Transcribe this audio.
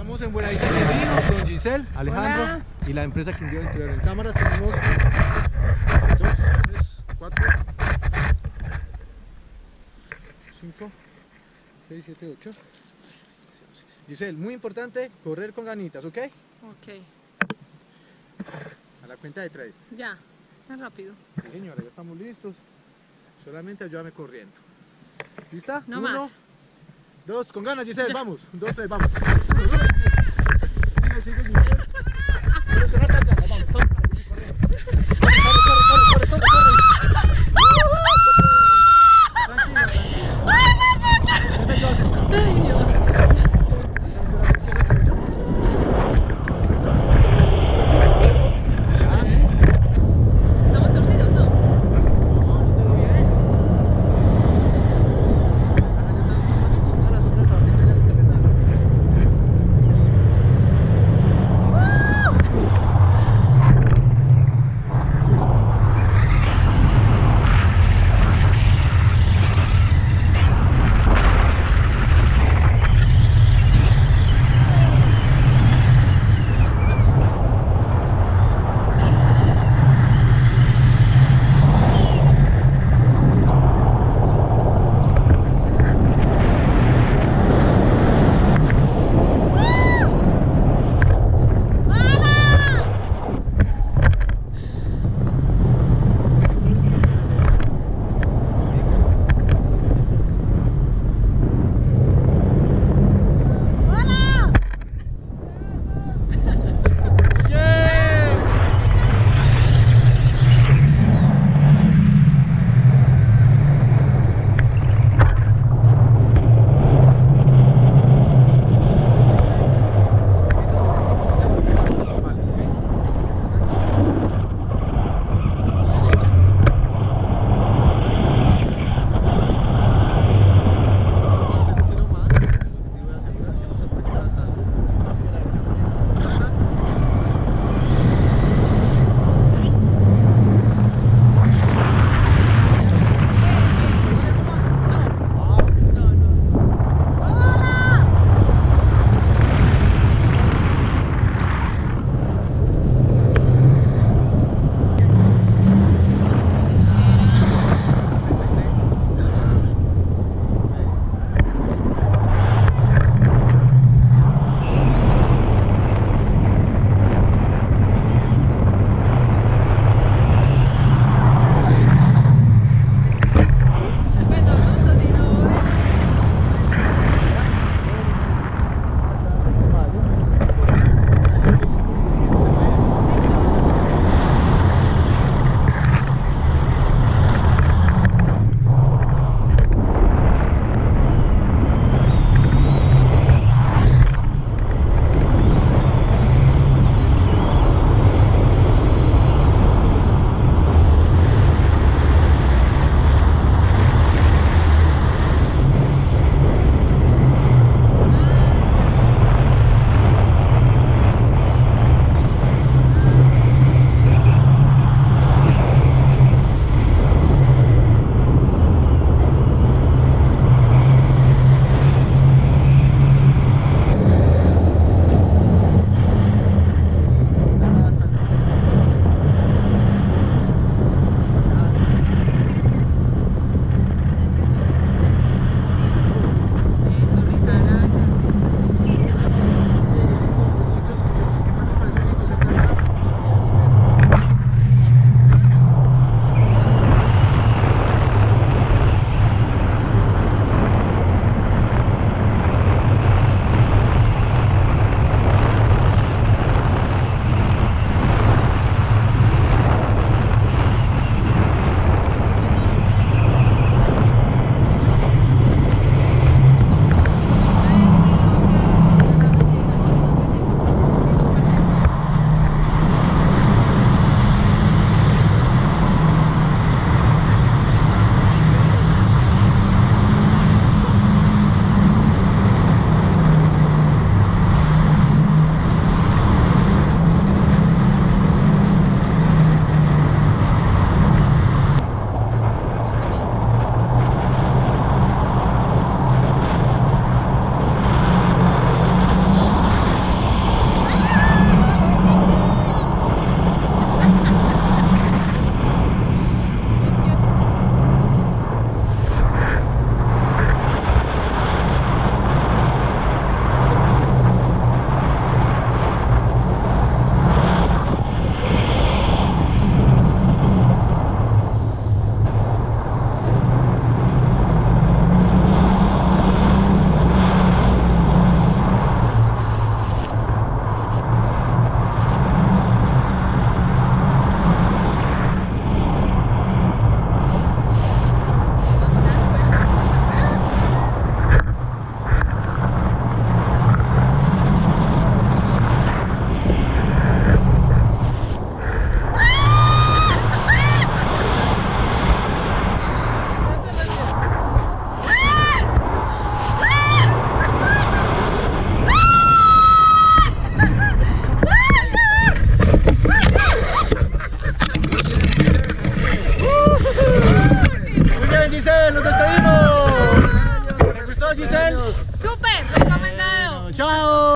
Estamos en Buenavista Quindío con Giselle, Alejandro. Hola. Y la empresa Quindío Interior. En cámaras tenemos 2, 3, 4, 5, 6, 7, 8. Giselle, muy importante, correr con ganitas, ¿ok? Ok, A la cuenta de 3. ya, tan rápido. Sí, señora, ya estamos listos. Solamente ayúdame corriendo. ¿Lista? No 1, más. 2, con ganas, Giselle, vamos. 1, 2, 3, vamos. Sigue, Giselle. Vamos, corre, corre, corre.